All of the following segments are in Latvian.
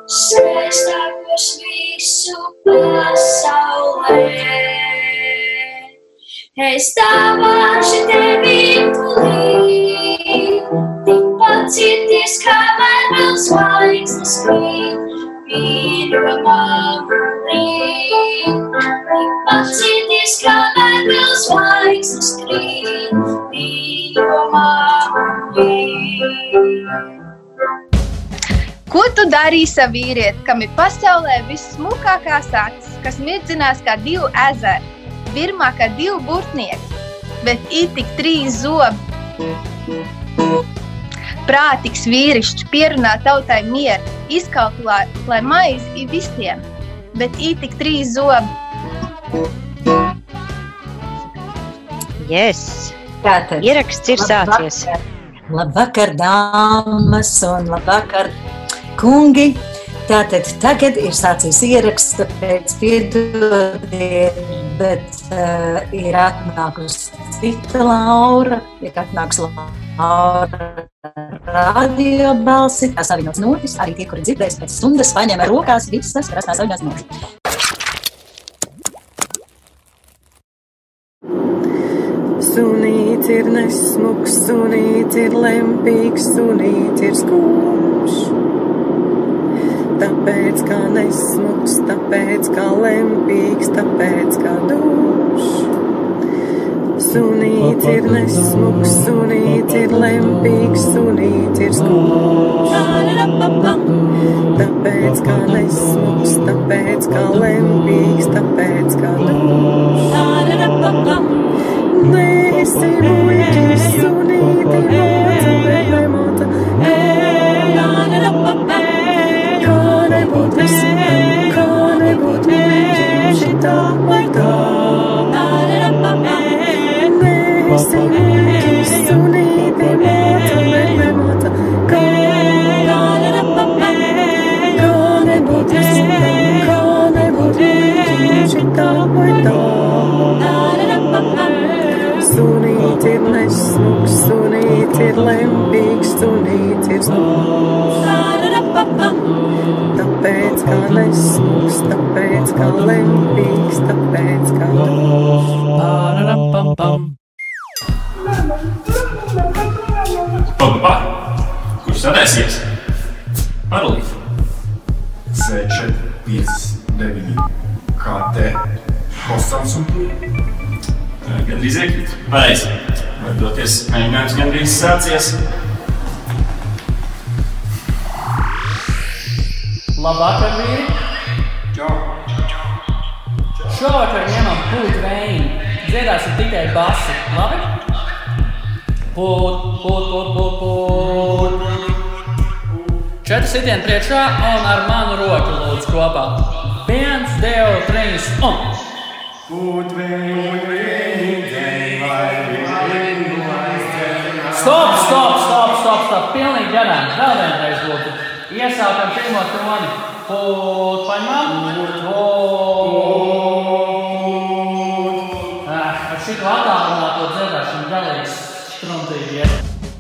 skaistākos visu pasaulē. Es dāvāšu tevi tūlīt, tik pacieties, kamēr vēl zvaigznes spīd, mīļamā līd. Tik pacieties, kamēr vēl zvaigznes krīt, mīļamā līd. Ko tu darīsi ar vīrieti, kam ir pasaulē vissmukākās acis, kas mirdzinās kā 2 ezeri, virmā kā 2 burtnieki, bet ir tik 3 zobi? Prātīgs vīrišķis pierunā tautai mieru, izkalkulē, lai maizi ir visiem, bet ir tik 3 zobi. Yes! Tātad, ieraksts ir sācies. Labvakar, dāmas un labvakar, kungi. Tātad tagad ir sācies ieraksts, tāpēc piedodiet, bet ir atnākusi cita Laura, ir atnākusi Laura radio balsi, tās saviņots notis, arī tie, kuri dzirdēs pēc stundas, paņem ar rokās visas, kas tās saviņots notis. Sunīts ir nesmuks, sunīts ir lempīgs, sunīts ir skumjš. Tāpēc kā nesmuks, tāpēc kā lempīgs, tāpēc kā dumjš. Sunīts ir nesmuks, sunīts ir lempīgs, sunīts ir skumjš. Tāpēc kā nesmuks, tāpēc kā lempīgs, tāpēc kā dumjš. Nesi muļķis, sunīti moca, bet nemota. Kā nebūt muļķim šitā vai tā. Nesi muļķis, sunīti moca, bet nemota. Kā nebūt muļķim šitā vai tā. Sunīts ir nesmuks, sunīts ir lempīgs, sunīts ir skumjš. Tāpēc kā nesmuks, tāpēc kā lempīgs, tāpēc kā dumjš. Pagapā, kurš sataisies? Parolīt. C459 KT Kostams un gandrīz iekrīt. Pareizi. Var doties, mēģinājums gandrīz sācies. Labvakar, vīri! Čau! Šovakar ņemam pūt vēju. Dziedāsim tikai basi, labi? Pūt. 4 sitieni priekšā un ar manu roku lūdzu kopā. 1, 2, 3 un! Pūt vēju, Stop! Pilnīgi garām. Vēl vienreiz būtu. Iesākam pirmo toni. Pūt, paņemam. Pūt. Ar šitu attālināto dziedāšanu galīgs struntīgi iet.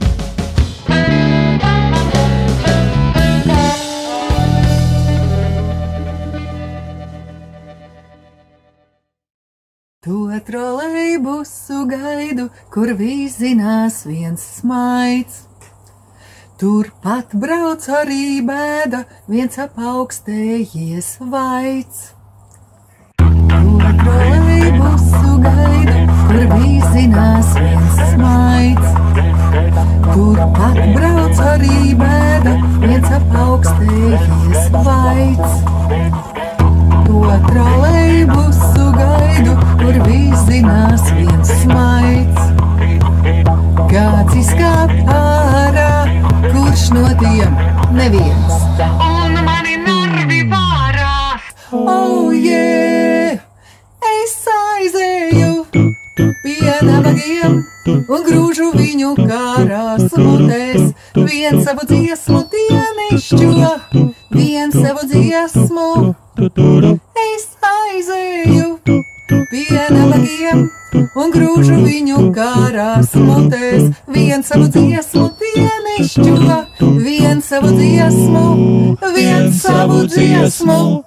To trolejbusu gaidu, kur vīzinās viens smaids. Turpat brauc arī bēda, viens apaugstējies vaids. To trolejbusu gaidu, kur vīzinās viens smaids. Turpat brauc arī bēda, viens apaugstējies vaids. To trolejbusu gaidu, kur vīzinās viens smaids. Kāds izkāp ārā, kurš no tiem neviens. Un mani nervi vārās. Oh, yeah! Es aizēju pie nabagiem un grūžu viņu kārās mutēs. Viens savu dziesmu dienišķo, viens savu dziesmu. Es aizēju pie nabagiem un grūžu viņu kārās mutēs. Viens savu dziesmu dienišķo, viens savu dziesmu, viens savu dziesmu.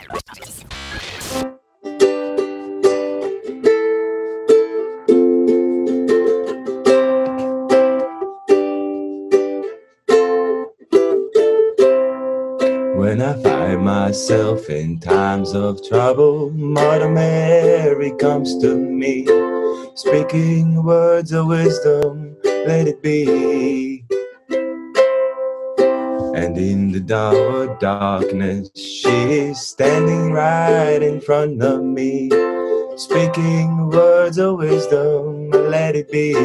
When I find myself in times of trouble, Mother Mary comes to me, speaking words of wisdom, let it be. And in the hour of darkness, she is standing right in front of me, speaking words of wisdom, let it be.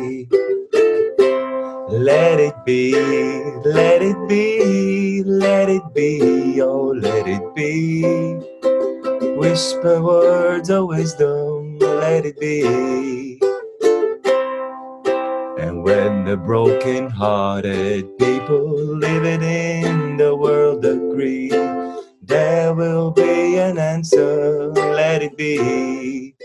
Let it be, let it be, let it be, oh let it be. Whisper words of wisdom, let it be. And when the broken-hearted people living in the world agree, there will be an answer, let it be.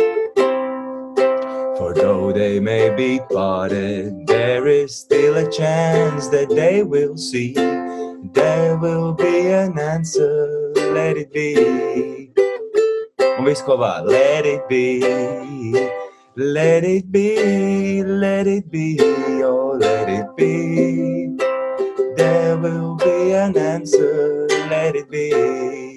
For though they may be parted, there is still a chance that they will see. There will be an answer, let it be. Un viss kopā, let it be. Let it be, let it be, oh let it be. There will be an answer, let it be.